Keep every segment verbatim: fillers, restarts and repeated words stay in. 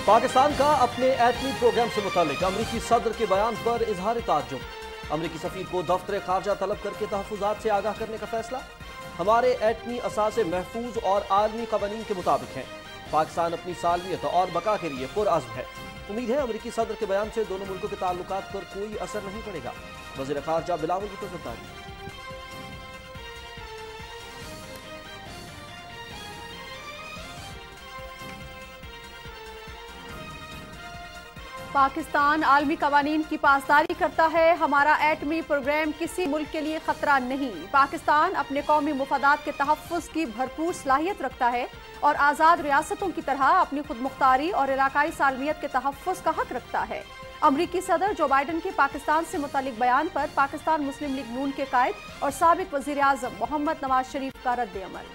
پاکستان کا اپنے ایٹمی پروگرام سے متعلق امریکی صدر کے بیان پر اظہار تعجب۔ امریکی سفیر کو دفتر خارجہ طلب کر کے تحفظات سے آگاہ کرنے کا فیصلہ۔ ہمارے ایٹمی اثاثے محفوظ اور عالمی قوانین کے مطابق ہیں۔ پاکستان اپنی سالمیت اور بقا کے لیے پرعزم ہے۔ امید ہے امریکی صدر کے بیان سے دونوں ملکوں کے تعلقات پر کوئی اثر نہیں پڑے گا۔ وزیر خارجہ بلاول بھٹو زرداری۔ پاکستان عالمی قوانین کی پاسداری کرتا ہے۔ ہمارا ایٹمی پروگرام کسی ملک کے لیے خطرہ نہیں۔ پاکستان اپنے قومی مفادات کے تحفظ کی بھرپور صلاحیت رکھتا ہے اور آزاد ریاستوں کی طرح اپنی خود مختاری اور علاقائی سالمیت کے تحفظ کا حق رکھتا ہے۔ امریکی صدر جو بائیڈن کے پاکستان سے متعلق بیان پر پاکستان مسلم لیگ نون کے قائد اور سابق وزیر اعظم محمد نواز شریف کا رد عمل۔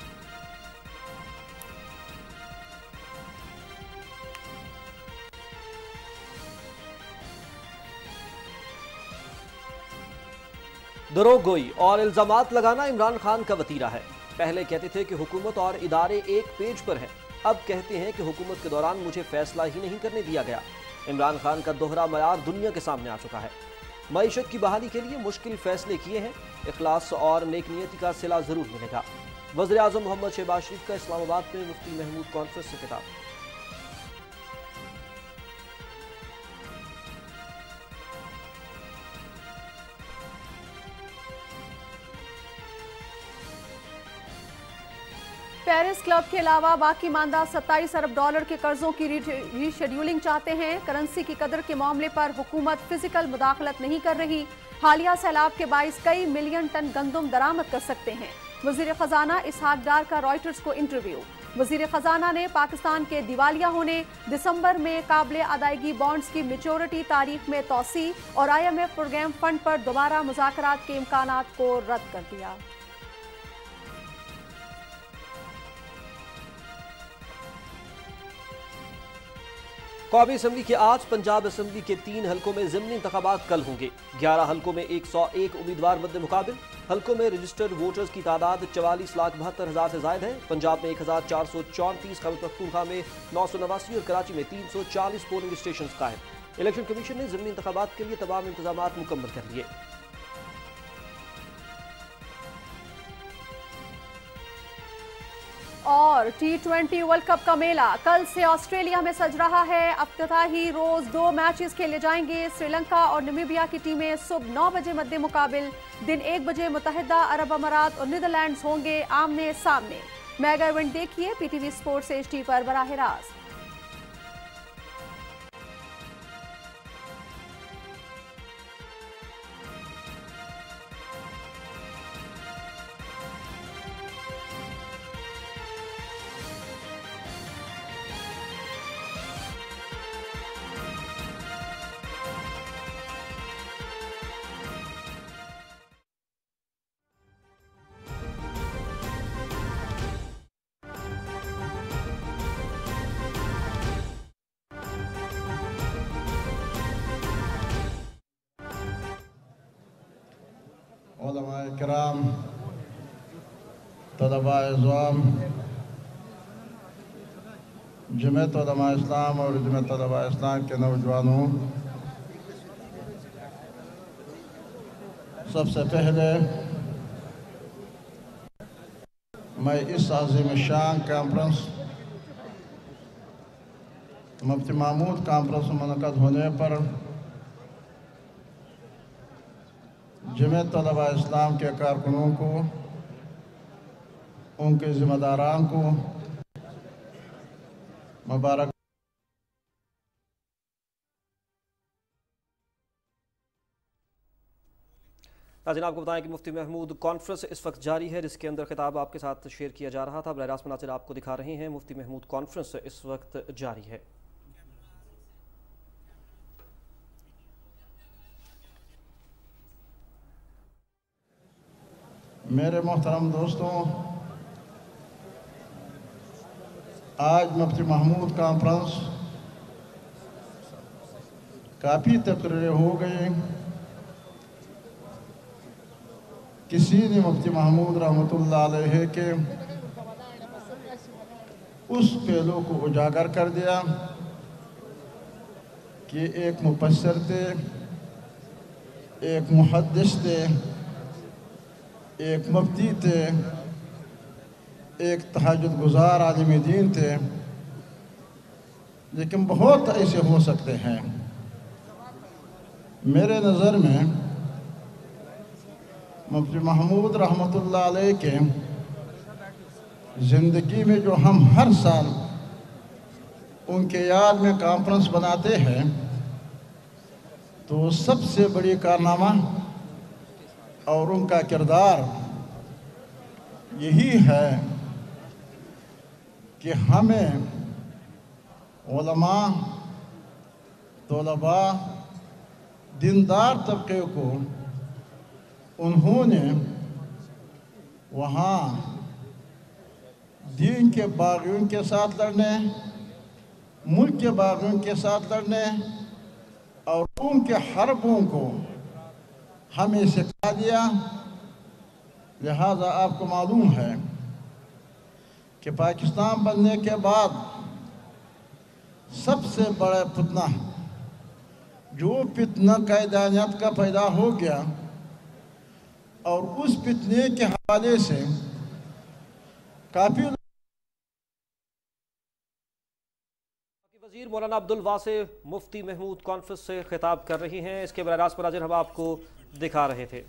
دروغ گوئی اور الزامات لگانا عمران خان کا وتیرہ ہے۔ پہلے کہتے تھے کہ حکومت اور ادارے ایک پیج پر ہیں، اب کہتے ہیں کہ حکومت کے دوران مجھے فیصلہ ہی نہیں کرنے دیا گیا۔ عمران خان کا دوہرا معیار دنیا کے سامنے آ چکا ہے۔ معیشت کی بحالی کے لیے مشکل فیصلے کیے ہیں، اخلاص اور نیک نیتی کا صلہ ضرور ملے گا۔ وزیر اعظم محمد شہباز شریف کا اسلام آباد میں مفتی محمود کانفرنس سے خطاب۔ پیرس کلب کے علاوہ باقی ماندہ ستائیس ارب ڈالر کے قرضوں کی ری شیڈیولنگ چاہتے ہیں۔ کرنسی کی قدر کے معاملے پر حکومت فزیکل مداخلت نہیں کر رہی۔ حالیہ سیلاب کے باعث کئی ملین ٹن گندم درآمد کر سکتے ہیں۔ وزیر خزانہ اسحاق ڈار کا رائٹرز کو انٹرویو۔ وزیر خزانہ نے پاکستان کے دیوالیہ ہونے، دسمبر میں قابل ادائیگی بانڈز کی میچورٹی تاریخ میں توسیع اور I M F program fund پر دوبارہ مذاکرات کے امکانات کو رد کر دیا۔ قومی اسمبلی کے آج پنجاب اسمبلی کے تین حلقوں میں ضمنی انتخابات کل ہوں گے۔ گیارہ حلقوں میں ایک سو ایک امیدوار مد مقابل۔ حلقوں میں رجسٹرڈ ووٹرز کی تعداد چوالیس لاکھ بہتر ہزار سے زائد ہے۔ پنجاب میں ایک ہزار چار سو چونتیس، خیبر پختونخوا میں نو سو نواسی اور کراچی میں تین سو چالیس پولنگ اسٹیشنز قائم۔ الیکشن کمیشن نے ضمنی انتخابات کے لیے تمام انتظامات مکمل کر لیے۔ اور ٹی ٹوینٹی ورلڈ کپ کا میلہ کل سے آسٹریلیا میں سج رہا ہے۔ افتتاحی روز دو میچز کھیلے جائیں گے۔ سری لنکا اور نمیبیا کی ٹیمیں صبح نو بجے مد مقابل، دن ایک بجے متحدہ عرب امارات اور نیدرلینڈز ہوں گے آمنے سامنے۔ میگا ایونٹ دیکھیے P T V sports H D پر براہ راست۔ علماء کرام، طلباء عظام، جمعیت علماء اسلام اور جمعیت طلباء اسلام کے نوجوانوں، سب سے پہلے میں اس عظیم شان کانفرنس مفتی محمود کانفرنس منعقد ہونے پر جمعیت طلباء اسلام کے کارکنوں کو، ان کے ذمہ داران کو مبارک۔ ناظرین آپ کو بتائیں کہ مفتی محمود کانفرنس اس وقت جاری ہے، جس کے اندر خطاب آپ کے ساتھ شیئر کیا جا رہا تھا۔ براہ راست مناظر آپ کو دکھا رہے ہیں۔ مفتی محمود کانفرنس اس وقت جاری ہے۔ میرے محترم دوستوں، آج مفتی محمود کانفرنس کافی تقریریں ہو گئی۔ کسی نے مفتی محمود رحمۃ اللہ علیہ کے اس پہلو کو اجاگر کر دیا کہ ایک مبشر تھے، ایک محدث تھے، ایک مفتی تھے، ایک تہجد گزار عالم دین تھے، لیکن بہت ایسے ہو سکتے ہیں۔ میرے نظر میں مفتی محمود رحمۃ اللہ علیہ کے زندگی میں جو ہم ہر سال ان کے یاد میں کانفرنس بناتے ہیں، تو سب سے بڑی کارنامہ اور ان کا کردار یہی ہے کہ ہمیں علماء، طلباء، دیندار طبقے کو انہوں نے وہاں دین کے باغیوں کے ساتھ لڑنے، ملک کے باغیوں کے ساتھ لڑنے اور ان کے حربوں کو ہمیں سکھا دیا۔ لہذا آپ کو معلوم ہے کہ پاکستان بننے کے بعد سب سے بڑا فتنہ جو فتنہ قیدانیت کا پیدا ہو گیا، اور اس فتنے کے حوالے سے کافی وزیر مولانا عبدالواسع مفتی محمود کانفرنس سے خطاب کر رہی ہیں۔ اس کے براہ راست مناظر ہم آپ کو دکھا رہے تھے۔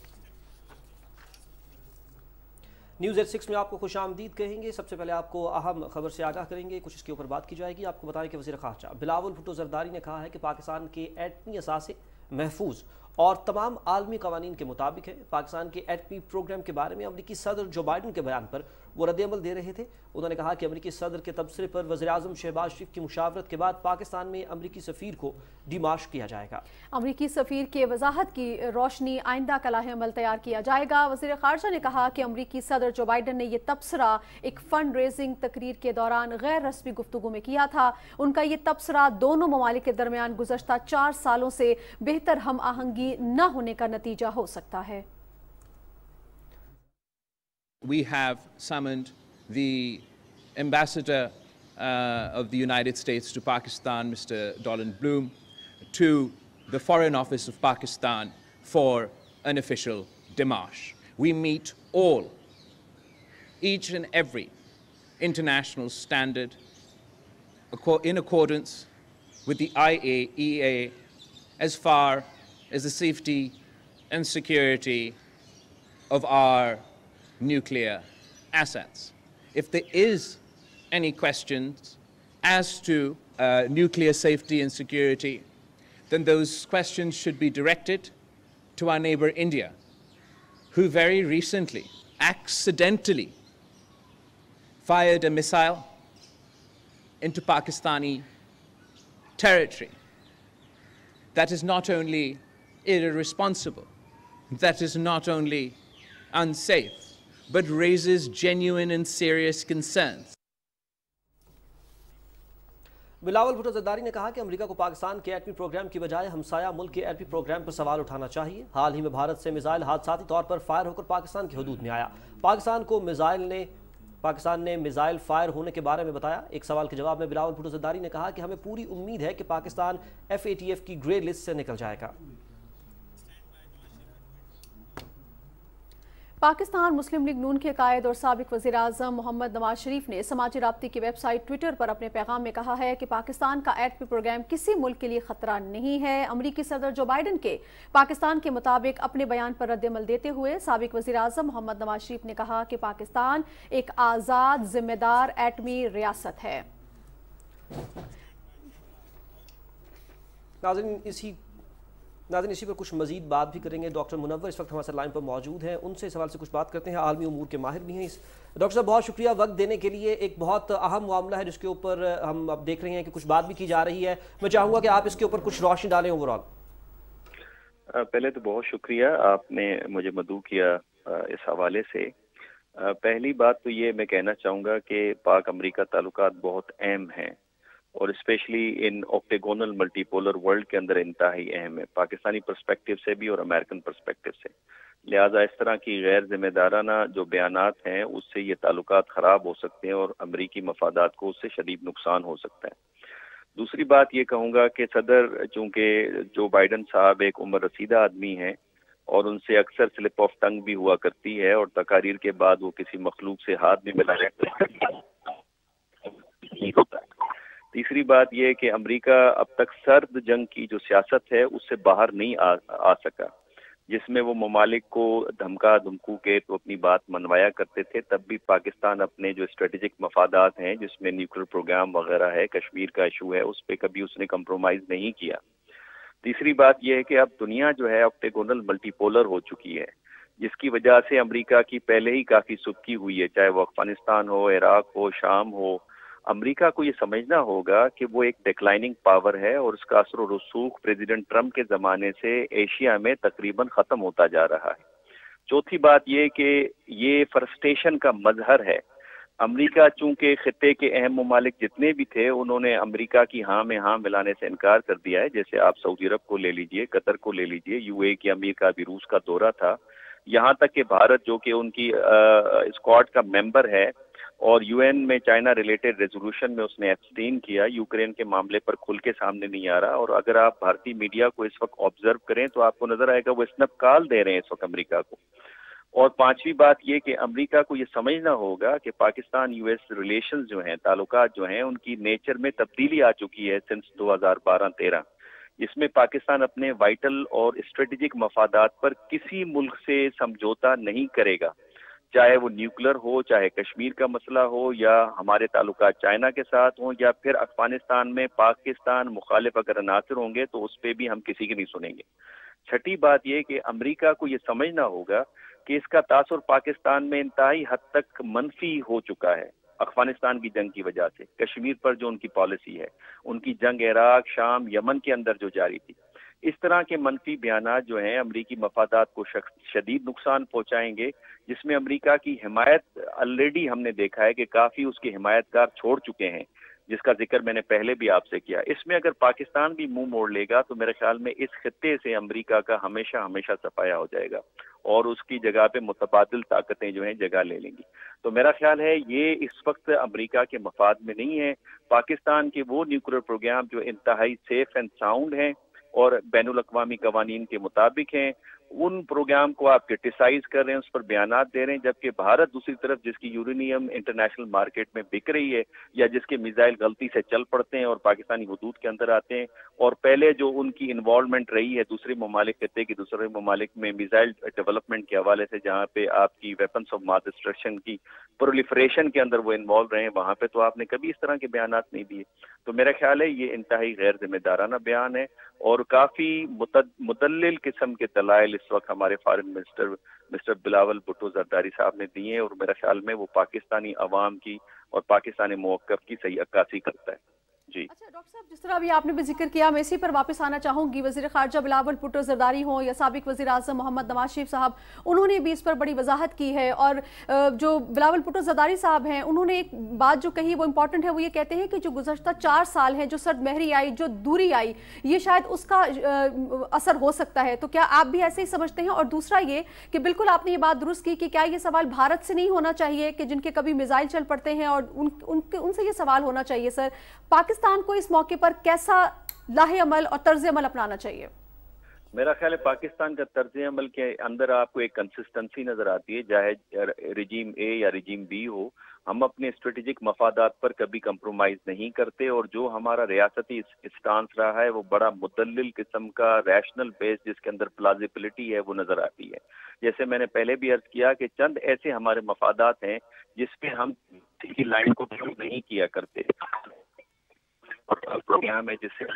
نیوز ایٹ سکس میں آپ کو خوش آمدید کہیں گے۔ سب سے پہلے آپ کو اہم خبر سے آگاہ کریں گے، کچھ اس کے اوپر بات کی جائے گی۔ آپ کو بتائیں کہ وزیر خارجہ بلاول بھٹو زرداری نے کہا ہے کہ پاکستان کے ایٹمی اثاثے محفوظ اور تمام عالمی قوانین کے مطابق ہے۔ پاکستان کے ایٹمی پروگرام کے بارے میں امریکی صدر جو بائیڈن کے بیان پر وہ رد عمل دے رہے تھے۔ انہوں نے کہا کہ امریکی صدر کے تبصرے پر وزیراعظم شہباز شریف کی مشاورت کے بعد پاکستان میں امریکی سفیر کو ڈیمارش کیا جائے گا۔ امریکی سفیر کے وضاحت کی روشنی آئندہ کلاہ عمل تیار کیا جائے گا۔ وزیر خارجہ نے کہا کہ امریکی صدر جو بائیڈن نے یہ تبصرہ ایک فنڈ ریزنگ تقریر کے دوران غیر رسمی گفتگو میں کیا تھا۔ ان کا یہ تبصرہ دونوں ممالک کے درمیان گزشتہ چار سالوں سے بہتر ہم آہنگی نہ ہونے کا نتیجہ ہو سکتا ہے۔ We have summoned the ambassador uh, of the United States to Pakistan, Mister Donald Bloom, to the Foreign Office of Pakistan for an official démarche. We meet all, each and every international standard in accordance with the I A E A as far as the safety and security of our nuclear assets. If there is any questions as to uh, nuclear safety and security, then those questions should be directed to our neighbor India, who very recently accidentally fired a missile into Pakistani territory. That is not only irresponsible, that is not only unsafe, but raises genuine and serious concerns. Bilawal Bhutto Zardari نے کہا کہ امریکہ کو پاکستان کے ایٹمی programme کی بجائے ہمسایہ ملک کے ایٹمی پروگرام پر سوال اٹھانا چاہیے۔ حال ہی میں بھارت سے میزائل حادثاتی طور پر فائر ہو کر پاکستان کی حدود میں آیا۔ پاکستان کو میزائل نے پاکستان نے میزائل فائر ہونے کے بارے میں بتایا۔ ایک سوال کے جواب میں بلاول بھٹو زرداری نے کہا کہ ہمیں پوری امید ہے کہ Pakistan F A T F کی گرے لسٹ سے نکل جائے گا۔ پاکستان مسلم لیگ نون کے قائد اور سابق وزیر اعظم محمد نواز شریف نے سماجی رابطے کی ویب سائٹ ٹویٹر پر اپنے پیغام میں کہا ہے کہ پاکستان کا ایٹمی پروگرام کسی ملک کے لیے خطرہ نہیں ہے۔ امریکی صدر جو بائیڈن کے پاکستان کے مطابق اپنے بیان پر رد عمل دیتے ہوئے سابق وزیر اعظم محمد نواز شریف نے کہا کہ پاکستان ایک آزاد ذمہ دار ایٹمی ریاست ہے۔ ناظرین اسی ناظرین اسی پر کچھ مزید بات بھی کریں گے۔ ڈاکٹر منور اس وقت ہمارے ساتھ لائن پر موجود ہیں، ان سے اس حوالے سے کچھ بات کرتے ہیں، عالمی امور کے ماہر بھی ہیں۔ ڈاکٹر صاحب بہت شکریہ وقت دینے کے لیے۔ ایک بہت اہم معاملہ ہے جس کے اوپر ہم اب دیکھ رہے ہیں کہ کچھ بات بھی کی جا رہی ہے، میں چاہوں گا کہ آپ اس کے اوپر کچھ روشنی ڈالیں اوور آل۔ پہلے تو بہت شکریہ آپ نے مجھے مدعو کیا اس حوالے سے۔ پہلی بات تو یہ میں کہنا چاہوں گا کہ پاک امریکہ تعلقات بہت اہم ہیں اور اسپیشلی ان آکٹیگونل ملٹی پولر ورلڈ کے اندر انتہائی اہم ہے، پاکستانی پرسپیکٹو سے بھی اور امریکن پرسپیکٹو سے۔ لہٰذا اس طرح کی غیر ذمہ دارانہ جو بیانات ہیں اس سے یہ تعلقات خراب ہو سکتے ہیں اور امریکی مفادات کو اس سے شدید نقصان ہو سکتا ہے۔ دوسری بات یہ کہوں گا کہ صدر چونکہ جو بائیڈن صاحب ایک عمر رسیدہ آدمی ہیں اور ان سے اکثر سلپ آف ٹنگ بھی ہوا کرتی ہے اور تقاریر کے بعد وہ کسی مخلوق سے ہاتھ بھی ملا لیتے ہیں. تیسری بات یہ کہ امریکہ اب تک سرد جنگ کی جو سیاست ہے اس سے باہر نہیں آ, آ سکا، جس میں وہ ممالک کو دھمکا دھمکو کے تو اپنی بات منوایا کرتے تھے. تب بھی پاکستان اپنے جو اسٹریٹجک مفادات ہیں جس میں نیوکلیر پروگرام وغیرہ ہے، کشمیر کا ایشو ہے، اس پہ کبھی اس نے کمپرومائز نہیں کیا. تیسری بات یہ ہے کہ اب دنیا جو ہے آکٹیگونل ملٹی پولر ہو چکی ہے، جس کی وجہ سے امریکہ کی پہلے ہی کافی سبکی ہوئی ہے، چاہے وہ افغانستان ہو، عراق ہو، شام ہو. امریکہ کو یہ سمجھنا ہوگا کہ وہ ایک ڈیکلائننگ پاور ہے اور اس کا اثر و رسوخ پریزیڈنٹ ٹرمپ کے زمانے سے ایشیا میں تقریباً ختم ہوتا جا رہا ہے. چوتھی بات یہ کہ یہ فرسٹریشن کا مظہر ہے. امریکہ چونکہ خطے کے اہم ممالک جتنے بھی تھے انہوں نے امریکہ کی ہاں میں ہاں ملانے سے انکار کر دیا ہے. جیسے آپ سعودی عرب کو لے لیجئے، قطر کو لے لیجئے، یو اے کے امیر کا بھی روس کا دورہ تھا، یہاں تک کہ بھارت جو کہ ان کی اسکواڈ کا ممبر ہے اور یو این میں چائنا ریلیٹڈ ریزولوشن میں اس نے ایبسٹین کیا، یوکرین کے معاملے پر کھل کے سامنے نہیں آ رہا. اور اگر آپ بھارتی میڈیا کو اس وقت آبزرو کریں تو آپ کو نظر آئے گا وہ اسنپ کال دے رہے ہیں اس وقت امریکہ کو. اور پانچویں بات یہ کہ امریکہ کو یہ سمجھنا ہوگا کہ پاکستان یو ایس ریلیشنز جو ہیں، تعلقات جو ہیں، ان کی نیچر میں تبدیلی آ چکی ہے سنس دو ہزار بارہ تیرہ، جس میں پاکستان اپنے وائٹل اور اسٹریٹجک مفادات پر کسی ملک سے سمجھوتا نہیں کرے گا، چاہے وہ نیوکلر ہو، چاہے کشمیر کا مسئلہ ہو، یا ہمارے تعلقات چائنا کے ساتھ ہوں، یا پھر افغانستان میں پاکستان مخالف اگر عناصر ہوں گے تو اس پہ بھی ہم کسی کی نہیں سنیں گے. چھٹی بات یہ کہ امریکہ کو یہ سمجھنا ہوگا کہ اس کا تاثر پاکستان میں انتہائی حد تک منفی ہو چکا ہے افغانستان کی جنگ کی وجہ سے، کشمیر پر جو ان کی پالیسی ہے، ان کی جنگ عراق، شام، یمن کے اندر جو جاری تھی. اس طرح کے منفی بیانات جو ہیں امریکی مفادات کو شدید نقصان پہنچائیں گے، جس میں امریکہ کی حمایت آلریڈی ہم نے دیکھا ہے کہ کافی اس کے حمایت کار چھوڑ چکے ہیں، جس کا ذکر میں نے پہلے بھی آپ سے کیا. اس میں اگر پاکستان بھی منہ موڑ لے گا تو میرے خیال میں اس خطے سے امریکہ کا ہمیشہ ہمیشہ صفایا ہو جائے گا اور اس کی جگہ پہ متبادل طاقتیں جو ہیں جگہ لے لیں گی. تو میرا خیال ہے یہ اس وقت امریکہ کے مفاد میں نہیں ہے. پاکستان کے وہ نیوکلیر پروگرام جو انتہائی سیف اینڈ ساؤنڈ ہیں اور بین الاقوامی قوانین کے مطابق ہیں، ان پروگرام کو آپ کرٹیسائز کر رہے ہیں، اس پر بیانات دے رہے ہیں، جبکہ بھارت دوسری طرف جس کی یورینیم انٹرنیشنل مارکیٹ میں بک رہی ہے یا جس کے میزائل غلطی سے چل پڑتے ہیں اور پاکستانی حدود کے اندر آتے ہیں، اور پہلے جو ان کی انوالومنٹ رہی ہے دوسرے ممالک خطے کی دوسرے ممالک میں میزائل ڈیولپمنٹ کے حوالے سے، جہاں پہ آپ کی ویپنس آف ماس ڈسٹرکشن کی پرولیفریشن کے اندر وہ انوالو رہے ہیں، وہاں پہ تو آپ نے کبھی اس طرح کے بیانات نہیں دیے. تو میرا خیال ہے یہ انتہائی غیر ذمہ دارانہ بیان ہے اور کافی مدلل قسم کے دلائل اس وقت ہمارے foreign minister mister Bilawal Bhutto Zardari sahib نے دیے ہیں، اور میرا خیال میں وہ پاکستانی عوام کی اور پاکستانی موقف کی صحیح عکاسی کرتا ہے. جی اچھا ڈاکٹر صاحب، جس طرح ابھی آپ نے بھی ذکر کیا، میں اسی پر واپس آنا چاہوں گی. وزیر خارجہ بلاول بھٹو زرداری ہوں یا سابق وزیر اعظم محمد نواز شریف صاحب، انہوں نے بھی اس پر بڑی وضاحت کی ہے. اور جو بلاول بھٹو زرداری صاحب ہیں انہوں نے ایک بات جو کہی وہ امپورٹنٹ ہے، وہ یہ کہتے ہیں کہ جو گزشتہ چار سال ہیں، جو سرد مہری آئی، جو دوری آئی، یہ شاید اس کا اثر ہو سکتا ہے. تو کیا آپ بھی ایسے ہی سمجھتے ہیں؟ اور دوسرا یہ کہ بالکل آپ نے یہ بات درست کی کہ کیا یہ سوال بھارت سے نہیں ہونا چاہیے کہ جن کے کبھی میزائل چل پڑتے ہیں، اور ان ان سے یہ سوال ہونا چاہیے سر پاکستان کو اس موقع پر کیسا لاہ عمل اور طرز عمل اپنانا چاہیے؟ میرا خیال ہے پاکستان کا طرز عمل کے اندر آپ کو ایک کنسسٹنسی نظر آتی ہے، چاہے رجیم اے یا رجیم بی ہو. ہم اپنے اسٹریٹجک مفادات پر کبھی کمپرومائز نہیں کرتے، اور جو ہمارا ریاستی اسٹانس رہا ہے وہ بڑا مدلل قسم کا ریشنل بیس جس کے اندر پلازیبلٹی ہے وہ نظر آتی ہے. جیسے میں نے پہلے بھی عرض کیا کہ چند ایسے ہمارے مفادات ہیں جس پہ ہم کسی لائن کو فالو نہیں کیا کرتے. پروگرام ہے جس سے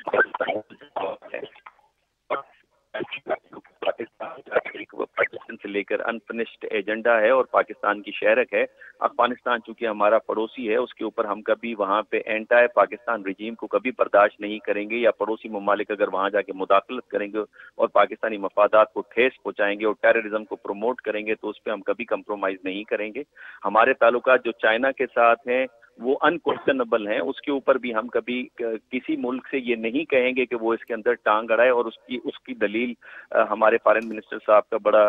پاکستان سے لے کر انفنشڈ ایجنڈا ہے اور پاکستان کی شہرک ہے. افغانستان چونکہ ہمارا پڑوسی ہے، اس کے اوپر ہم کبھی وہاں پہ اینٹائی پاکستان رجیم کو کبھی برداشت نہیں کریں گے، یا پڑوسی ممالک اگر وہاں جا کے مداخلت کریں گے اور پاکستانی مفادات کو ٹھیس پہنچائیں گے اور ٹیررزم کو پروموٹ کریں گے تو اس پہ ہم کبھی کمپرومائز نہیں کریں گے. ہمارے تعلقات جو چائنا کے ساتھ ہیں وہ ان کوشچنبل ہیں، اس کے اوپر بھی ہم کبھی کسی ملک سے یہ نہیں کہیں گے کہ وہ اس کے اندر ٹانگ اڑائے. اور اس کی اس کی دلیل ہمارے فارن منسٹر صاحب کا بڑا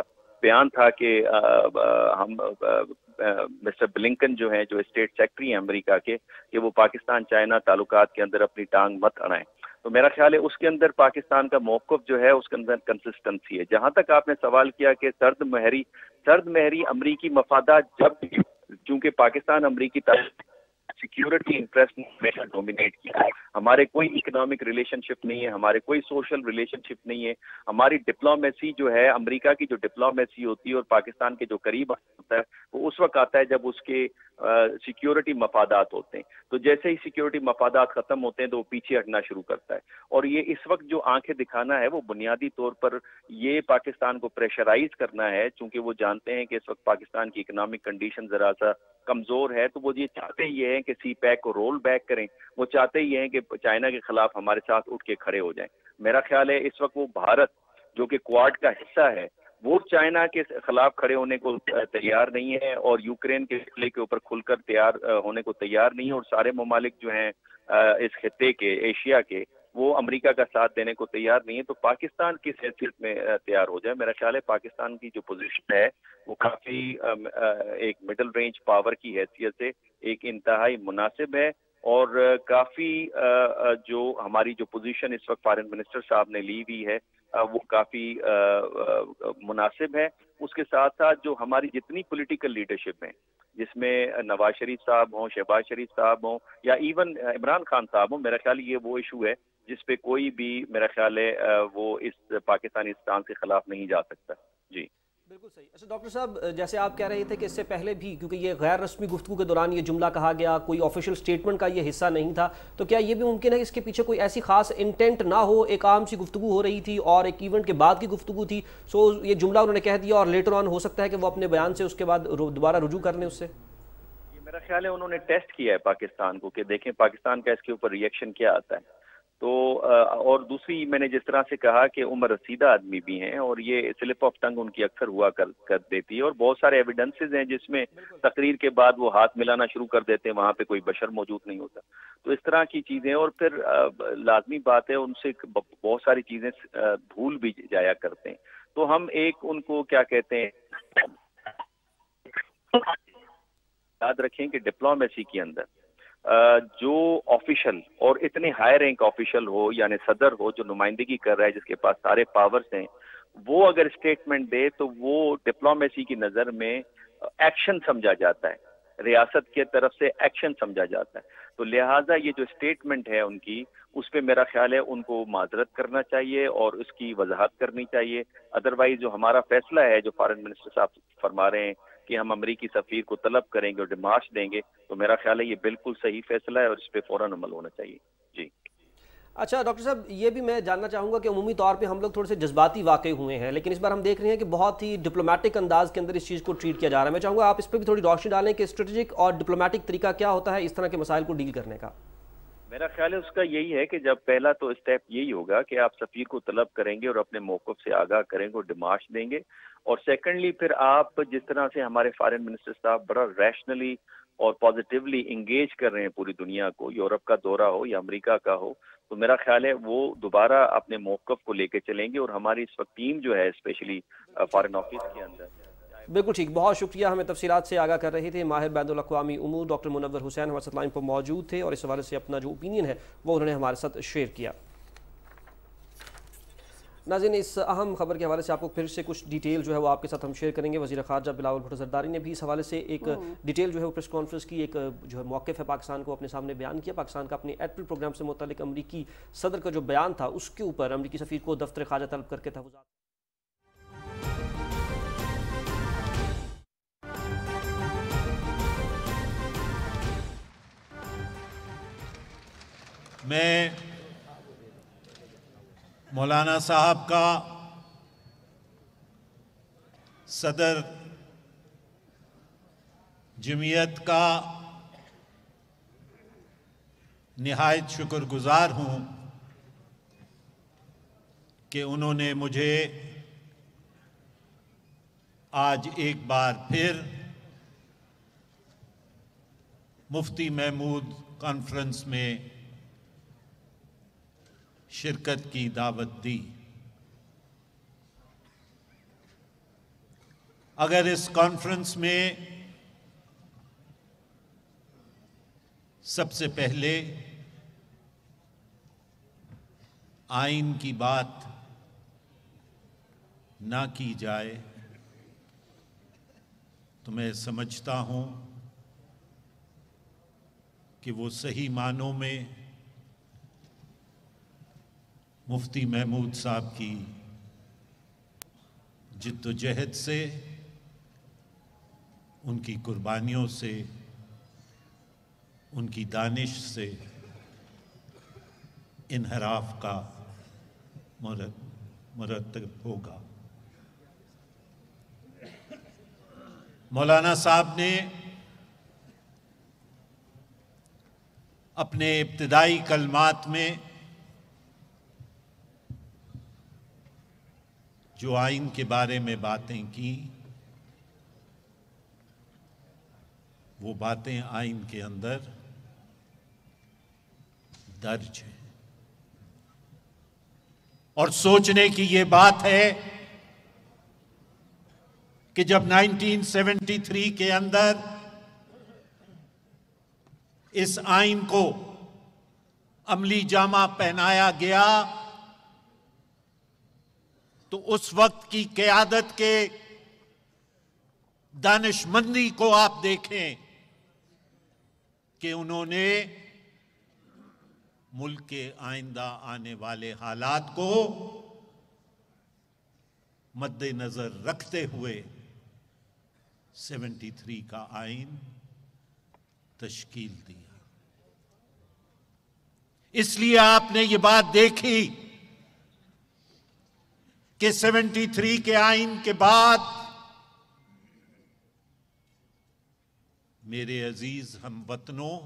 بیان تھا کہ ہم مسٹر بلنکن جو ہیں جو اسٹیٹ سیکرٹری ہیں امریکہ کے کہ وہ پاکستان چائنا تعلقات کے اندر اپنی ٹانگ مت اڑائیں، تو میرا خیال ہے اس کے اندر پاکستان کا موقف جو ہے اس کے اندر کنسسٹنسی ہے۔ جہاں تک آپ نے سوال کیا کہ سرد مہری سرد مہری امریکی مفادات، جب چونکہ پاکستان امریکی سیکیورٹی انٹرسٹ نے ہمیشہ ڈومینیٹ کیا ہے، ہمارے کوئی اکنامک ریلیشن شپ نہیں ہے، ہمارے کوئی سوشل ریلیشن شپ نہیں ہے، ہماری ڈپلومیسی جو ہے امریکہ کی جو ڈپلومیسی ہوتی ہے اور پاکستان کے جو قریب ہوتا ہے وہ اس وقت آتا ہے جب اس کے سیکیورٹی مفادات ہوتے ہیں، تو جیسے ہی سیکیورٹی مفادات ختم ہوتے ہیں تو وہ پیچھے ہٹنا شروع کرتا ہے، اور یہ اس وقت جو آنکھیں دکھانا ہے وہ بنیادی طور پر یہ پاکستان کو پریشرائز کرنا ہے، چونکہ وہ جانتے ہیں کہ اس وقت پاکستان کی اکنامک کنڈیشن ذرا سا کمزور ہے، تو وہ یہ چاہتے ہی ہیں کہ سی پیک کو رول بیک کریں، وہ چاہتے ہی ہیں کہ چائنا کے خلاف ہمارے ساتھ اٹھ کے کھڑے ہو جائیں۔ میرا خیال ہے اس وقت وہ بھارت جو کہ کوارڈ کا حصہ ہے وہ چائنا کے خلاف کھڑے ہونے کو تیار نہیں ہے، اور یوکرین کے مسئلے کے اوپر کھل کر تیار ہونے کو تیار نہیں ہے، اور سارے ممالک جو ہیں اس خطے کے ایشیا کے وہ امریکہ کا ساتھ دینے کو تیار نہیں ہے، تو پاکستان کس حیثیت میں تیار ہو جائے؟ میرا خیال ہے پاکستان کی جو پوزیشن ہے وہ کافی ایک مڈل رینج پاور کی حیثیت سے ایک انتہائی مناسب ہے، اور کافی جو ہماری جو پوزیشن اس وقت فارن منسٹر صاحب نے لی ہوئی ہے وہ کافی مناسب ہے۔ اس کے ساتھ ساتھ جو ہماری جتنی پولیٹیکل لیڈرشپ ہیں، جس میں نواز شریف صاحب ہوں، شہباز شریف صاحب ہوں، یا ایون عمران خان صاحب ہوں، میرا خیال یہ وہ ایشو ہے جس پہ کوئی بھی میرا خیال ہے وہ اس پاکستانی اسٹانس کے خلاف نہیں جا سکتا۔ جی بالکل صحیح۔ اچھا ڈاکٹر صاحب، جیسے آپ کہہ رہے تھے کہ اس سے پہلے بھی کیونکہ یہ غیر رسمی گفتگو کے دوران یہ جملہ کہا گیا، کوئی آفیشیل سٹیٹمنٹ کا یہ حصہ نہیں تھا، تو کیا یہ بھی ممکن ہے کہ اس کے پیچھے کوئی ایسی خاص انٹینٹ نہ ہو، ایک عام سی گفتگو ہو رہی تھی اور ایک ایونٹ کے بعد کی گفتگو تھی، سو یہ جملہ انہوں نے کہہ دیا اور لیٹر آن ہو سکتا ہے کہ وہ اپنے بیان سے اس کے بعد دوبارہ رجوع کر لیں اس سے؟ میرا خیال ہے انہوں نے ٹیسٹ کیا ہے پاکستان کو کہ دیکھیں پاکستان کا اس کے اوپر ریئیکشن کیا آتا ہے، تو اور دوسری میں نے جس طرح سے کہا کہ عمر رسیدہ آدمی بھی ہیں اور یہ سلپ آف ٹنگ ان کی اکثر ہوا کر کر دیتی ہے، اور بہت سارے ایویڈنسز ہیں جس میں تقریر کے بعد وہ ہاتھ ملانا شروع کر دیتے ہیں وہاں پہ کوئی بشر موجود نہیں ہوتا، تو اس طرح کی چیزیں، اور پھر لازمی بات ہے ان سے بہت ساری چیزیں بھول بھی جایا کرتے ہیں، تو ہم ایک ان کو کیا کہتے ہیں یاد رکھیں کہ ڈپلومیسی کے اندر جو آفیشل اور اتنے ہائی رینک آفیشل ہو، یعنی صدر ہو جو نمائندگی کر رہا ہے جس کے پاس سارے پاورز ہیں، وہ اگر اسٹیٹمنٹ دے تو وہ ڈپلومیسی کی نظر میں ایکشن سمجھا جاتا ہے، ریاست کے طرف سے ایکشن سمجھا جاتا ہے، تو لہٰذا یہ جو اسٹیٹمنٹ ہے ان کی اس پہ میرا خیال ہے ان کو معذرت کرنا چاہیے اور اس کی وضاحت کرنی چاہیے، ادروائز جو ہمارا فیصلہ ہے جو فارن منسٹر صاحب فرما رہے ہیں کہ ہم امریکی سفیر کو طلب کریں گے اور ڈیمارش دیں گے، تو میرا خیال ہے یہ بالکل صحیح فیصلہ ہے اور اس پہ فوراً عمل ہونا چاہیے۔ جی اچھا ڈاکٹر صاحب، یہ بھی میں جاننا چاہوں گا کہ عمومی طور پہ ہم لوگ تھوڑے سے جذباتی واقع ہوئے ہیں، لیکن اس بار ہم دیکھ رہے ہیں کہ بہت ہی ڈپلومیٹک انداز کے اندر اس چیز کو ٹریٹ کیا جا رہا ہے۔ میں چاہوں گا آپ اس پہ بھی تھوڑی روشنی ڈالیں کہ اسٹریٹجک اور ڈپلومیٹک طریقہ کیا ہوتا ہے اس طرح کے مسائل کو ڈیل کرنے کا؟ میرا خیال ہے اس کا یہی ہے کہ جب پہلا تو اسٹیپ یہی ہوگا کہ آپ سفیر کو طلب کریں گے اور اپنے موقف سے آگاہ کریں گے اور ڈیمارش دیں گے، اور سیکنڈلی پھر آپ جس طرح سے ہمارے فارن منسٹر صاحب بڑا ریشنلی اور پازیٹیولی انگیج کر رہے ہیں پوری دنیا کو، یورپ کا دورہ ہو یا امریکہ کا ہو، تو میرا خیال ہے وہ دوبارہ اپنے موقف کو لے کے چلیں گے، اور ہماری اس وقت ٹیم جو ہے اسپیشلی فارن آفس کے اندر۔ بالکل ٹھیک، بہت شکریہ، ہمیں تفصیلات سے آگاہ کر رہے تھے ماہر بین الاقوامی امور ڈاکٹر منور حسین، ہمارے ساتھ لائن پر موجود تھے اور اس حوالے سے اپنا جو اوپینین ہے وہ انہوں نے ہمارے ساتھ شیئر کیا۔ ناظرین، اس اہم خبر کے حوالے سے آپ کو پھر سے کچھ ڈیٹیل جو ہے وہ آپ کے ساتھ ہم شیئر کریں گے۔ وزیر خارجہ بلاول بھٹو زرداری نے بھی اس حوالے سے ایک ڈیٹیل جو ہے وہ پریس کانفرنس کی، ایک جو ہے موقف ہے پاکستان کو اپنے سامنے بیان کیا۔ پاکستان کا اپنے ایٹمی پروگرام سے متعلق امریکی صدر کا جو بیان تھا اس کے اوپر امریکی سفیر کو دفتر خارجہ طلب کر کے تحفظات میں مولانا صاحب کا صدر جمعیت کا نہایت شکر گزار ہوں کہ انہوں نے مجھے آج ایک بار پھر مفتی محمود کانفرنس میں شرکت کی دعوت دی۔ अगर इस कॉन्फ्रेंस में सबसे पहले आइन की बात ना की जाए तो मैं समझता हूं कि वो सही मानों में मुफ्ती महमूद साहब की जिद्दोजहद से, उनकी कुर्बानियों से, उनकी दानिश से इनहराफ का मुरतब होगा। मौलाना साहब ने अपने इब्तिदाई कलमात में जो आइन के बारे में बातें की, वो बातें आइन के अंदर दर्ज है। और सोचने की ये बात है कि जब उन्नीस सौ तिहत्तर के अंदर इस आइन को अमली जामा पहनाया गया तो उस वक्त की क़यादत के दानिशमंदी को आप देखें कि उन्होंने मुल्क के आइंदा आने वाले हालात को मद्देनजर रखते हुए तिहत्तर का आइन तश्कील दिया। इसलिए आपने ये बात देखी कि तिहत्तर के आइन के बाद मेरे अजीज हमवतनों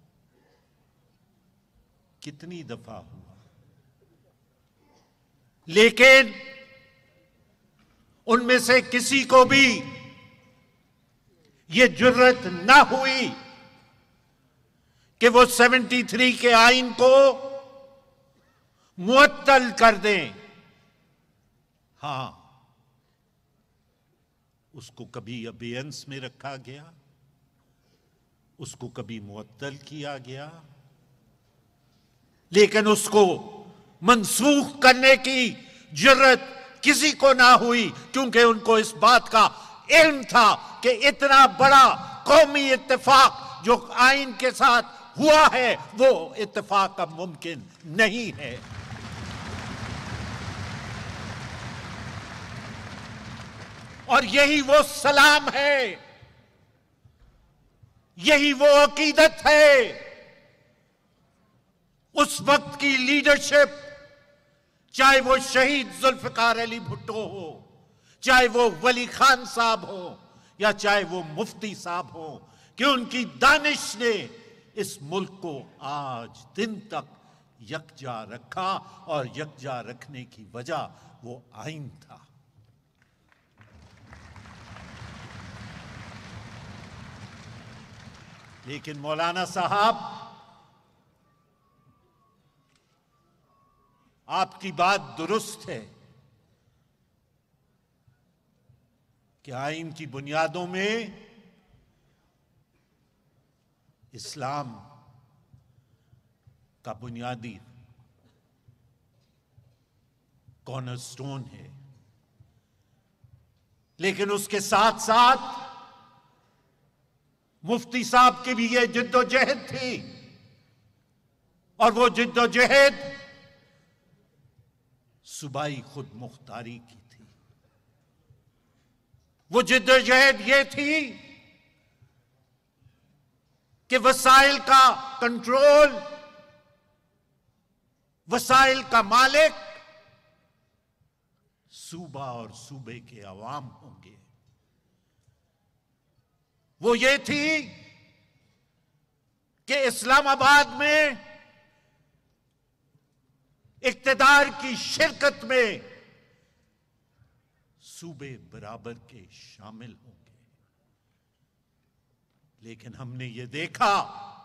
कितनी दफा हुआ, लेकिन उनमें से किसी को भी ये जुर्रत ना हुई कि वो तिहत्तर के आइन को मुअत्तल कर दें। हां, उसको कभी अबेयंस में रखा गया, उसको कभी मुअत्तल किया गया, लेकिन उसको मनसूख करने की जुर्रत किसी को ना हुई, क्योंकि उनको इस बात का इल्म था कि इतना बड़ा कौमी इत्तेफाक जो आइन के साथ हुआ है वो इत्तेफाक अब मुमकिन नहीं है। और यही वो सलाम है, यही वो अकीदत है उस वक्त की लीडरशिप, चाहे वो शहीद जुल्फकार अली भुट्टो हो, चाहे वो वली खान साहब हो, या चाहे वो मुफ्ती साहब हो, कि उनकी दानिश ने इस मुल्क को आज दिन तक यकजा रखा, और यकजा रखने की वजह वो आइन था। लेकिन मौलाना साहब, आपकी बात दुरुस्त है कि आइन की बुनियादों में इस्लाम का बुनियादी कॉर्नरस्टोन है, लेकिन उसके साथ साथ मुफ्ती साहब की भी ये जिद्दोजहद थी, और वो जिद्दोजहद सूबाई खुद मुख्तारी की थी। वो जिद्दोजहद ये थी कि वसाइल का कंट्रोल, वसाइल का मालिक सूबा और सूबे के अवाम होंगे। वो ये थी कि इस्लामाबाद में इक्तदार की शिरकत में सूबे बराबर के शामिल होंगे। लेकिन हमने ये देखा,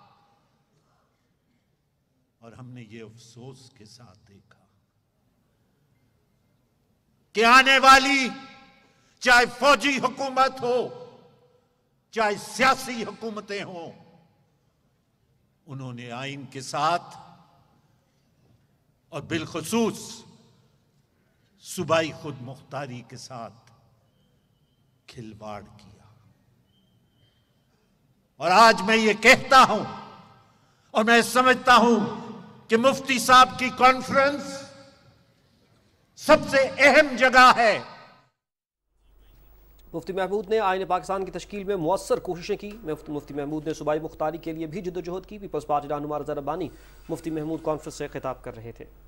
और हमने ये अफसोस के साथ देखा कि आने वाली चाहे फौजी हुकूमत हो, चाहे सियासी हुकूमतें हों, उन्होंने आइन के साथ और बिलखुसूस सूबाई खुद मुख्तारी के साथ खिलवाड़ किया। और आज मैं ये कहता हूं और मैं समझता हूं कि मुफ्ती साहब की कॉन्फ्रेंस सबसे अहम जगह है। मुफ्ती महमूद ने आईन पाकिस्तान की तश्कील में मुअस्सर कोशिशें की। मुफ्ती महमूद ने सूबाई मुख्तारी के लिए भी जद्दोजहद की। पीपल्स पार्टी रहनुमा रज़ा रब्बानी मुफ्ती महमूद कॉन्फ्रेंस से खिताब कर रहे थे।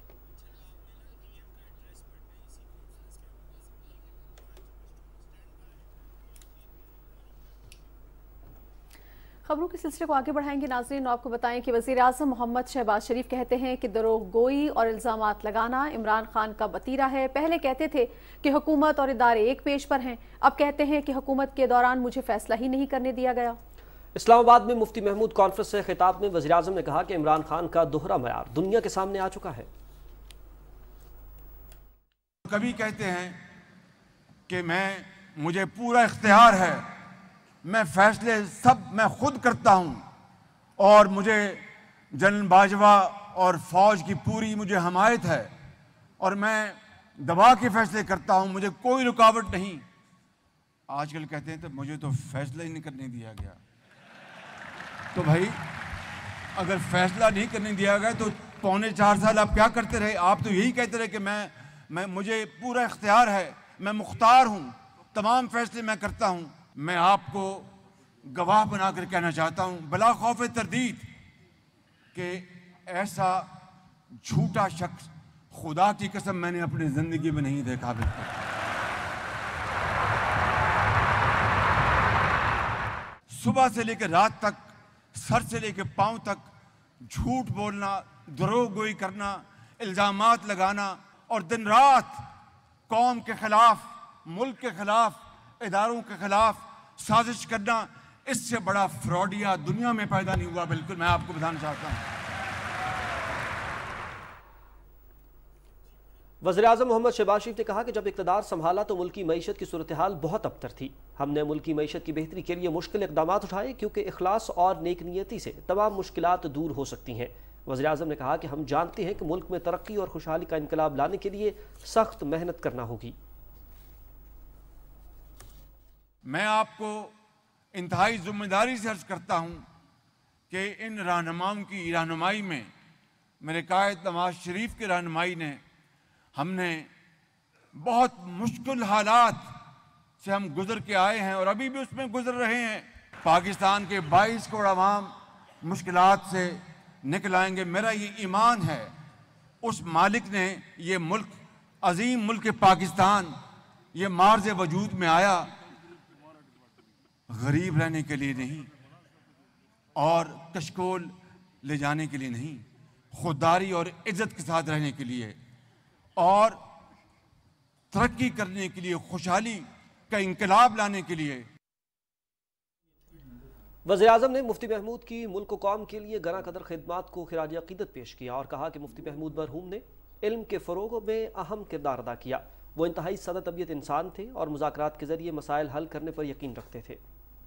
खबरों के सिलसिले को आगे बढ़ाएंगे नाज़रीन। आपको बताएं कि वज़ीर आज़म मोहम्मद शहबाज शरीफ कहते हैं कि दरोगोई और इल्ज़ामात लगाना इमरान खान का वतीरा है। पहले कहते थे कि हुकूमत और इदारे एक पेज पर हैं, अब कहते हैं कि हुकूमत के दौरान मुझे फैसला ही नहीं करने दिया गया। इस्लामाबाद में मुफ्ती महमूद कॉन्फ्रेंस से खिताब में वज़ीर आज़म ने कहा कि इमरान खान का दोहरा मयार दुनिया के सामने आ चुका है। कभी कहते हैं कि मैं मुझे पूरा इख्तियार है, मैं फैसले सब मैं खुद करता हूं और मुझे जनरल बाजवा और फौज की पूरी मुझे हमायत है और मैं दबा के फैसले करता हूं, मुझे कोई रुकावट नहीं। आजकल कहते हैं तो मुझे तो फैसला ही नहीं करने दिया गया। तो भाई अगर फैसला नहीं करने दिया गया तो पौने चार साल आप क्या करते रहे? आप तो यही कहते रहे कि मैं मैं मुझे पूरा इख्तियार है, मैं मुख्तार हूं, तमाम फैसले मैं करता हूं। मैं आपको गवाह बनाकर कहना चाहता हूं बला खौफ तरदीद कि ऐसा झूठा शख्स खुदा की कसम मैंने अपनी जिंदगी में नहीं देखा। बिल्कुल सुबह से लेकर रात तक, सर से लेकर पांव तक झूठ बोलना, दरोगोई करना, इल्जामात लगाना और दिन रात कौम के खिलाफ, मुल्क के खिलाफ, इदारों के खिलाफ साजिश करना, इससे बड़ा फ्रॉडिया दुनिया में पैदा नहीं हुआ। बिल्कुल मैं आपको बताना चाहता हूं। वज़ीर आज़म मोहम्मद शहबाज शरीफ ने कहा कि जब इक़्तिदार संभाला तो मुल्की मईशत की सूरत हाल बहुत अबतर थी। हमने मुल्की मईशत की बेहतरी के लिए मुश्किल इक़दामात उठाए क्योंकि इखलास और नेकनीयती से तमाम मुश्किलात दूर हो सकती हैं। वज़ीर आज़म ने कहा कि हम जानते हैं कि मुल्क में तरक्की और खुशहाली का इनकलाब लाने के लिए सख्त मेहनत करना होगी। मैं आपको इंतहाई जिम्मेदारी से अर्ज करता हूं कि इन रहनुमाओं की रहनुमाई में, मेरे कायद नवाज शरीफ की रहनुमाई ने, हमने बहुत मुश्किल हालात से हम गुजर के आए हैं और अभी भी उसमें गुजर रहे हैं। पाकिस्तान के बाईस करोड़ अवाम मुश्किलात से निकल आएंगे, मेरा ये ईमान है। उस मालिक ने ये मुल्क, अजीम मुल्क पाकिस्तान, ये मार्ज़ वजूद में आया गरीब रहने के लिए नहीं और कशकोल ले जाने के लिए नहीं, खुददारी और इज्जत के साथ रहने के लिए और तरक्की करने के लिए, खुशहाली का इनकलाब लाने के लिए। वज़ीर आज़म ने मुफ्ती महमूद की मुल्क व कौम के लिए गना कदर खिदमात को खिराज अक़ीदत पेश किया और कहा कि मुफ्ती महमूद मरहूम ने इल्म के फ़रोग़ में अहम किरदार अदा किया। वो इंतहाई सदा तबीयत इंसान थे और मुज़ाकरात के ज़रिए मसाइल हल करने पर यकीन रखते थे।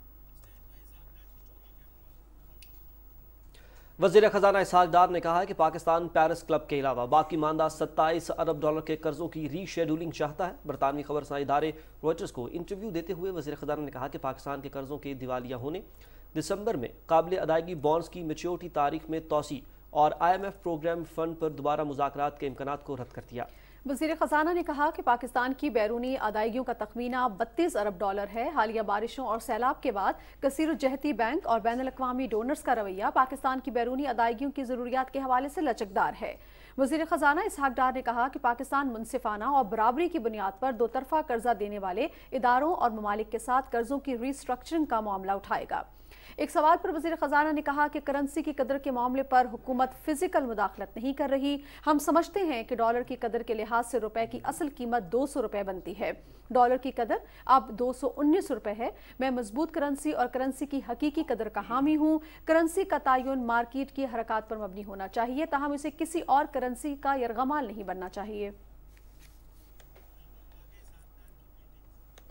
वज़ीर ख़ज़ाना इसहाक़ डार ने कहा है कि पाकिस्तान पेरिस क्लब के अलावा बाकी मानदा सत्ताईस अरब डॉलर के कर्जों की रीशेड्यूलिंग चाहता है। बरतानवी खबरसां इदारे रॉयटर्स को इंटरव्यू देते हुए वज़ीर ख़ज़ाना ने कहा कि पाकिस्तान के कर्जों के दिवालिया होने, दिसंबर में काबिल अदायगी बॉन्ड्स की मैच्योरिटी तारीख में तोसी और I M F programme fund पर दोबारा मुज़ाकरात के इम्कानात को रद्द कर दिया। वज़ीर ख़ज़ाना ने कहा कि पाकिस्तान की बैरूनी अदायगियों का तखमीना बत्तीस अरब डॉलर है। हालिया बारिशों और सैलाब के बाद कसीरुज्जहती बैंक और बैनुल अक़वामी डोनर्स का रवैया पाकिस्तान की बैरूनी अदायगियों की ज़रूरियात के हवाले से लचकदार है। वज़ीर ख़ज़ाना इसहाक़ डार ने कहा कि पाकिस्तान मुनसिफाना और बराबरी की बुनियाद पर दो तरफ़ा कर्जा देने वाले इदारों और ममालिक के साथ कर्जों की रीस्ट्रक्चरिंग का मामला उठाएगा। एक सवाल पर वज़ीर ख़ज़ाना ने कहा कि करेंसी की कदर के मामले पर हुकूमत फिजिकल मुदाखलत नहीं कर रही। हम समझते हैं कि डॉलर की कदर के लिहाज से रुपए की असल कीमत दो सौ रुपये बनती है। डॉलर की कदर अब दो सौ उन्नीस रुपये है। मैं मजबूत करेंसी और करेंसी की हकीकी कदर का हामी हूँ। करेंसी का तयन मार्केट की हरकत पर मबनी होना चाहिए, ताहम इसे किसी और करेंसी का यरगमाल नहीं बनना चाहिए।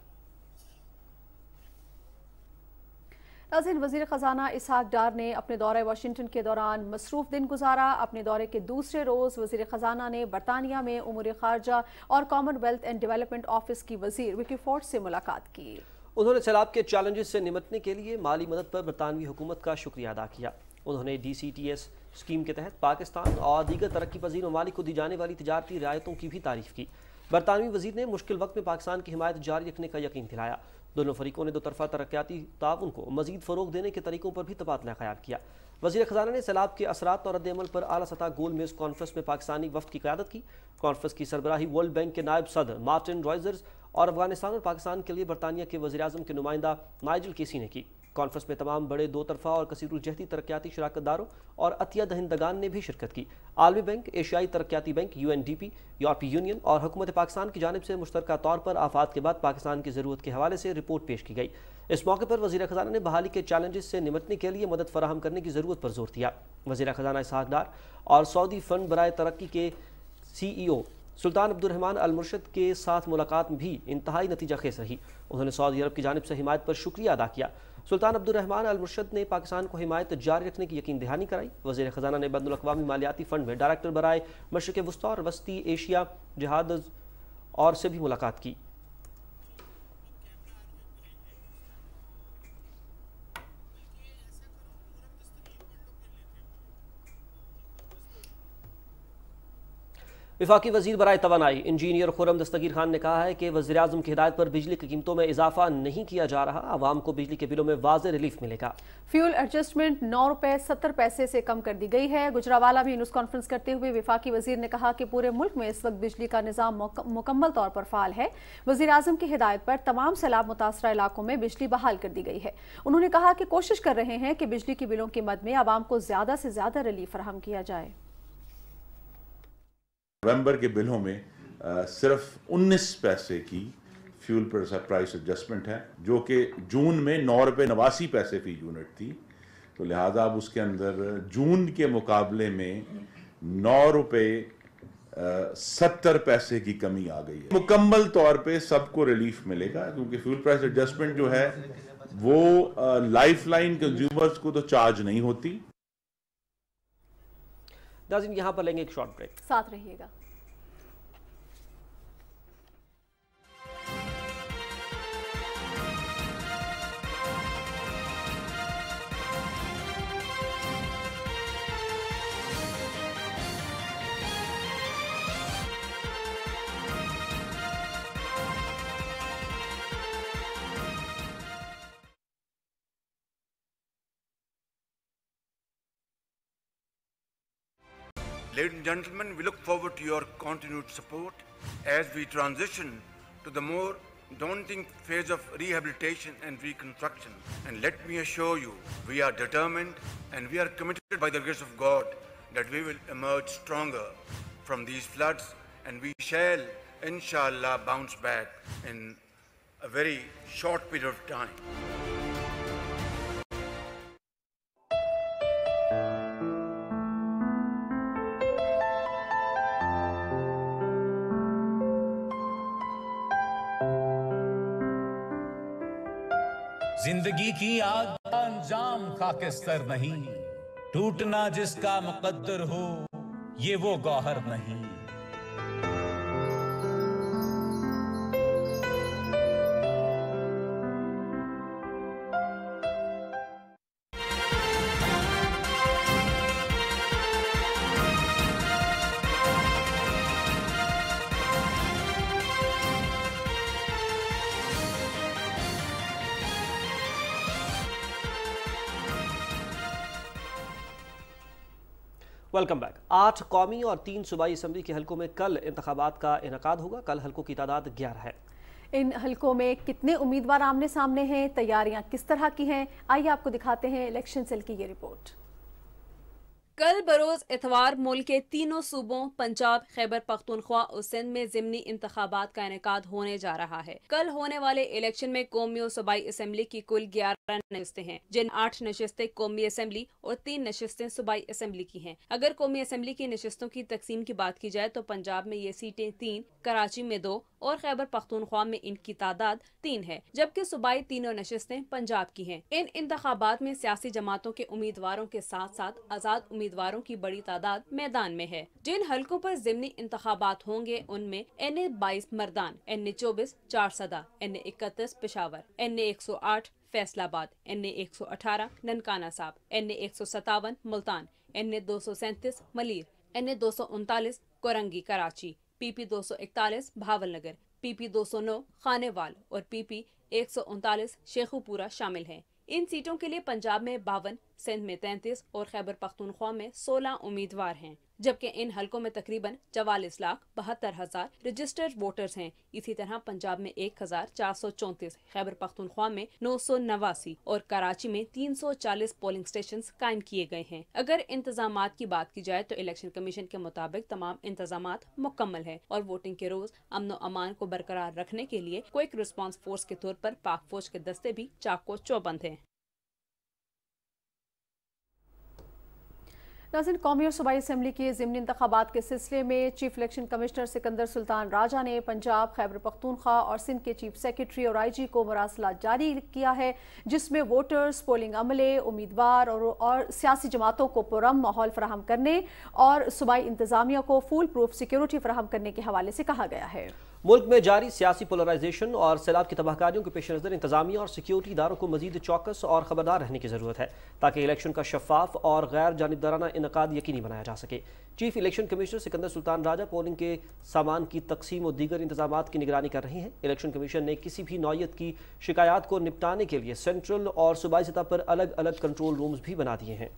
नाज़रीन, वज़ीर ख़ज़ाना इसहाक डार ने अपने दौरे वाशिंगटन के दौरान मसरूफ़ दिन गुजारा। अपने दौरे के दूसरे रोज़ वज़ीर ख़ज़ाना ने बरतानिया में उमूर ख़ारजा और कॉमनवेल्थ एंड डेवलपमेंट ऑफिस की वज़ीर विकी फोर्ड से मुलाकात की। उन्होंने सैलाब के चैलेंजेस से निपटने के लिए माली मदद पर बरतानवी हुकूमत का शुक्रिया अदा किया। उन्होंने D C T S scheme के तहत पाकिस्तान और दीगर तरक्की पजीर ममालिक को दी जाने वाली तिजारती रियायतों की भी तारीफ की। बरतानवी वज़ीर ने मुश्किल वक्त में पाकिस्तान की हिमायत जारी रखने का यकीन दिलाया। दोनों फरीकों ने दो तरफा तरक्याती ताउन को मजीद फ़रोग देने के तरीकों पर भी तबादला ख्याल किया। वज़ीर ख़ज़ाना ने सैलाब के असरात और रद्द-ए-अमल पर आला सतह गोल मेज़ कॉन्फ्रेंस में पाकिस्तानी वफ़द की क़यादत की। कॉन्फ्रेंस की सरबराही वर्ल्ड बैंक के नायब सदर मार्टिन रॉयजर्स और अफगानिस्तान और पाकिस्तान के लिए बरतानिया के वज़ीर-ए-आज़म के नुमाइंदा नाइजल केसी ने की। कॉन्फ्रेंस में तमाम बड़े दो तरफा और कसीरुलजहती तरक्याती शराकतदारों और अतिया दहिंदगान ने भी शिरकत की। आलमी बैंक, एशियाई तरक्याती bank, U N D P, यूरोपीय यूनियन और हुकूमत पाकिस्तान की जानिब से मुश्तरका तौर पर आफात के बाद पाकिस्तान की ज़रूरत के हवाले से रिपोर्ट पेश की गई। इस मौके पर वज़ीर ख़ज़ाना ने बहाली के चैलेंजेस से निपटने के लिए मदद फराहम करने की ज़रूरत पर जोर दिया। वज़ीर ख़ज़ाना इसहाक डार और सऊदी फंड बराए तरक्की के सी ई ओ सुल्तान अब्दुर्रहमान अल मुर्शद के साथ मुलाकात भी इंतहाई नतीजा खेज रही। उन्होंने सऊदी अरब की जानिब से हिमायत पर शुक्रिया अदा किया। सुल्तान अब्दुर्रहमान अल मुर्शद ने पाकिस्तान को हिमायत जारी रखने की यकीन दहानी कराई। वज़ीर ख़ज़ाना ने बैनुल अक़वामी मालियाती फ़ंड में डायरेक्टर बराए मशरिक़ वस्ता और वस्ती एशिया जिहाद और से भी मुलाकात की। वफाकी वज़ीर बराए तवानाई इंजीनियर खुर्रम दस्तगीर खान ने कहा है कि वज़ीर आज़म की हिदायत पर बिजली की कीमतों में इजाफा नहीं किया जा रहा। आवाम को बिजली के बिलों में वाज़े रिलीफ मिलेगा। फ्यूल एडजस्टमेंट नौ रुपए सत्तर पैसे से कम कर दी गई है। गुजरावाला में न्यूज़ कॉन्फ्रेंस करते हुए वफाकी वज़ीर ने कहा कि पूरे मुल्क में इस वक्त बिजली का निज़ाम मुकम्मल तौर पर फ़ाल है। वज़ीर आज़म की हिदायत पर तमाम सैलाब मुतासरा इलाकों में बिजली बहाल कर दी गई है। उन्होंने कहा कि कोशिश कर रहे हैं कि बिजली के बिलों की मद में आवाम को ज़्यादा से ज़्यादा रिलीफ फराहम किया जाए। नवंबर के बिलों में आ, सिर्फ उन्नीस पैसे की फ्यूल प्राइस एडजस्टमेंट है, जो कि जून में नौ रुपये नवासी पैसे फी यूनिट थी। तो लिहाजा अब उसके अंदर जून के मुकाबले में नौ रुपये सत्तर पैसे की कमी आ गई है। मुकम्मल तौर पे सबको रिलीफ मिलेगा, क्योंकि फ्यूल प्राइस एडजस्टमेंट जो है वो लाइफ लाइन कंज्यूमर्स को तो चार्ज नहीं होती। नाज़रीन, यहाँ पर लेंगे एक शॉर्ट ब्रेक, साथ रहिएगा। Ladies and gentlemen, we look forward to your continued support as we transition to the more daunting phase of rehabilitation and reconstruction. And let me assure you, we are determined and we are committed by the grace of God that we will emerge stronger from these floods, and we shall, inshallah, bounce back in a very short period of time. जिंदगी की आग का अंजाम खाकिस्तर नहीं, टूटना जिसका मुकद्दर हो ये वो गौहर नहीं। Welcome back. आठ कौमी और तीन सूबाई असम्बली के हलकों में कल इंतखाबात का इनेकाद होगा। कल हलकों की तादाद ग्यारह है। इन हलकों में कितने उम्मीदवार आमने सामने हैं, तैयारियां किस तरह की हैं, आइए आपको दिखाते हैं इलेक्शन सेल की ये रिपोर्ट। कल बरोज इतवार मुल्क के तीनों सूबों पंजाब, खैबर पख्तूनख्वा और सिंध में ज़िमनी इंतखाबात का इनेकाद होने जा रहा है। कल होने वाले इलेक्शन में कौमी और सूबाई असम्बली की कुल ग्यारह नशिस्तें हैं, जिन आठ नशिस्तें कौमी असम्बली और तीन नशिस्तें सूबाई असम्बली की हैं। अगर कौमी असम्बली की नशिस्तों की तकसीम की बात की जाए तो पंजाब में ये सीटें तीन, कराची में दो اور खैबर पख्तूनख्वा में इनकी तादाद तीन है, जबकि सूबाई तीनों नशिस्तें पंजाब की हैं। इन इंतखाबात में सियासी जमातों के उम्मीदवारों के साथ साथ आजाद उम्मीदवारों की बड़ी तादाद मैदान में है। जिन हलकों पर ज़िमनी इंतखाबात होंगे उनमें एन ए बाईस मर्दान, एन ए चौबीस चार सदा, एन ए इकतीस पेशावर, एन ए एक सौ आठ फैसलाबाद, एन ए एक सौ अठारह ननकाना साहब, एन ए एक सौ सत्तावन मुल्तान, एन ए दो सौ सैंतीस मलीर, एन ए दो सौ उनतालीस कोरंगी कराची, पी पी दो सौ इकतालीस भावलनगर, पी पी दो सौ नौ खानेवाल और पी पी एक सौ उनतालीस शेखुपुरा शामिल हैं। इन सीटों के लिए पंजाब में बावन, सिंध में तैंतीस और खैबर पख्तूनख्वा में सोलह उम्मीदवार हैं, जबकि इन हलकों में तकरीबन चवालीस लाख बहत्तर हजार रजिस्टर्ड वोटर्स हैं। इसी तरह पंजाब में एक हजार चार सौ चौंतीस, खैबर पख्तूनख्वा में नौ सौ नवासी और कराची में तीन सौ चालीस पोलिंग स्टेशन कायम किए गए हैं। अगर इंतजामात की बात की जाए तो इलेक्शन कमीशन के मुताबिक तमाम इंतजामात मुकम्मल है और वोटिंग के रोज अमन व अमान को बरकरार रखने के लिए क्विक रिस्पांस फोर्स के तौर पर पाक फौज के दस्ते भी चाको चौबंद हैं। नाज़रीन, कौमी और सूबाई असम्बली के ज़िमनी इंतखाबात के सिलसिले में chief election commissioner Sikandar Sultan Raja ने पंजाब, खैबर पख्तूनख्वा और सिंध के चीफ सेक्रेटरी और आई जी को मरासला जारी किया है, जिसमें वोटर्स, पोलिंग अमले, उम्मीदवार और, और सियासी जमातों को पुरअमन माहौल फराहम करने और सूबाई इंतजामिया को फुल प्रूफ सिक्योरिटी फराहम करने के हवाले से कहा गया है। मुल्क में जारी सियासी पोलराइजेशन और सैलाब की तबाहकारियों के पेश नज़र इंतजामिया और सिक्योरिटी इदारों को मजीद चौकस और खबरदार रहने की ज़रूरत है ताकि इलेक्शन का शफाफ और गैर जानिबदाराना इनकाद यकीनी बनाया जा सके। Chief election commissioner Sikandar Sultan Raja polling के सामान की तकसीम और दीगर इंतजामात की निगरानी कर रहे हैं। इलेक्शन कमीशन ने किसी भी नौयत की शिकायत को निपटाने के लिए सेंट्रल और सूबाई सतह पर अलग अलग कंट्रोल रूम्स भी बना दिए हैं।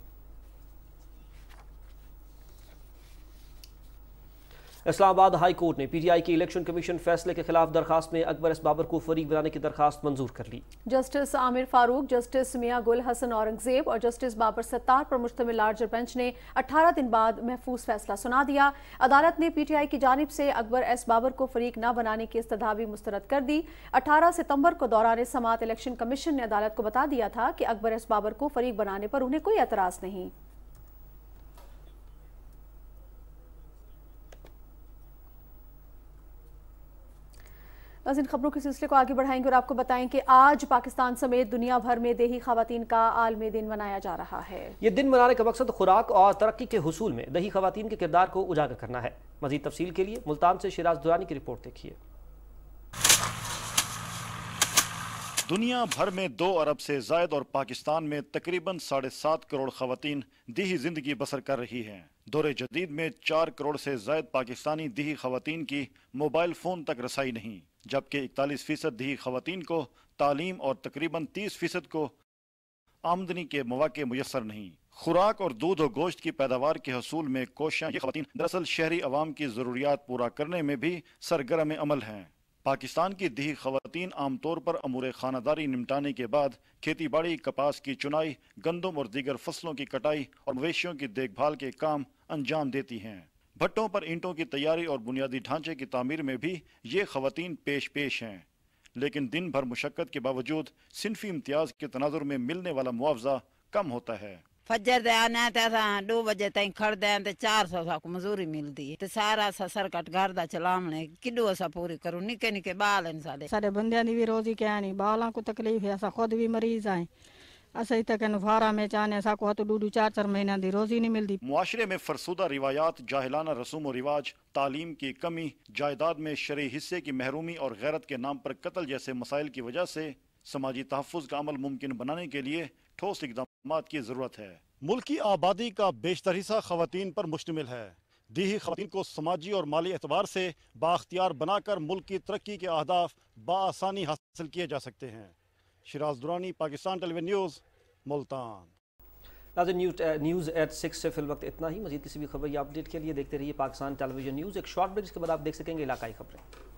इस्लामाबाद हाई कोर्ट ने पी टी आई के इलेक्शन कमीशन फैसले के खिलाफ दरखास्त में अकबर एस बाबर को फरीक बनाने की दरखास्त मंजूर कर ली। जस्टिस आमिर फारूक, जस्टिस मियां गुल हसन औरंगजेब और जस्टिस बाबर सत्तार पर मुश्तमिल लार्जर बेंच ने अठारह दिन बाद महफूज फैसला सुना दिया। अदालत ने पी टी आई की जानिब से अकबर एस बाबर को फरीक न बनाने की इस्तदा भी मुस्तरद कर दी। अठारह सितंबर को दौरान समाअत इलेक्शन कमीशन ने अदालत को बता दिया था कि अकबर एस बाबर को फरीक बनाने पर उन्हें कोई एतराज नहीं। इन खबरों के सिलसिले को आगे बढ़ाएंगे और आपको बताएं कि आज पाकिस्तान समेत दुनिया भर में देही खवातीन का आलमी दिन मनाया जा रहा है। ये दिन मनाने का मकसद खुराक और तरक्की के हुसूल में दही खवातीन के किरदार को उजागर करना है। मजीद तफसील के लिए मुल्तान से शिराज दुरानी की रिपोर्ट देखिए। दुनिया भर में दो अरब से जायद और पाकिस्तान में तकरीबन साढ़े सात करोड़ खवातीन दीही जिंदगी बसर कर रही हैं। दौरे जदीद में चार करोड़ से जायद पाकिस्तानी दीही खवातीन की मोबाइल फ़ोन तक रसाई नहीं, जबकि इकतालीस फीसद दीही खवातीन को तालीम और तकरीबन तीस फीसद को आमदनी के मौके मुयसर नहीं। खुराक और दूध और गोश्त की पैदावार के हसूल में कोशियां ये खवातीन दरअसल शहरी अवाम की ज़रूरियात पूरा करने में भी सरगर्म अमल हैं। पाकिस्तान की दीही खवातीन आमतौर पर अमूर खानादारी निपटाने के बाद खेती बाड़ी, कपास की चुनाई, गंदम और दीगर फसलों की कटाई और मवेशियों की देखभाल के काम अंजाम देती हैं। भट्टों पर ईंटों की तैयारी और बुनियादी ढांचे की तामीर में भी ये खवातीन पेश पेश हैं, लेकिन दिन भर मुशक्कत के बावजूद सिनफी इम्तियाज के तनाजुर में मिलने वाला मुआवजा कम होता है। फजर दे आने ते दो बजे तक खड़दे हैं ते चार सौ सा मजूरी मिलती है ते सारा सा सरकट घर दा चलावने किडो असा पूरी करूं। निके निके बाल हैं साडे साडे बंदियां दी भी रोजी क्या नहीं, बालां को तकलीफ है, असा खुद भी मरीज आए, असा तक फारा में चाहने असा को दो दो चार चार महीना दी रोजी नहीं मिलती। मुआशरे में फरसुदा रिवायात, जाहिलाना रसूम और रिवाज, तालीम की कमी, जायदाद में शरई हिस्से की महरूमी और गैरत के नाम पर कत्ल जैसे मसाइल की वजह से समाजी तहफ़्फ़ुज़ का अमल मुमकिन बनाने के लिए ठोस इक़दाम की ज़रूरत है। मुल्क की आबादी का बेशतर हिस्सा ख़वातीन पर मुश्तमिल है। दीही ख़वातीन को समाजी और माली एतबार से बाख्तियार बनाकर मुल्क की तरक्की के अहदाफ बआसानी हासिल किए जा सकते हैं। Shiraz Durrani, Pakistan television news, Multan. नाज़रीन, न्यूज़ न्यूज़ एट सिक्स से फिल वक्त इतना ही। मज़ीद किसी भी खबर या अपडेट के लिए देखते रहिए पाकिस्तान टेलीविजन न्यूज़। एक शॉर्ट ब्रेक के बाद आप देख सकेंगे इलाकाई खबरें।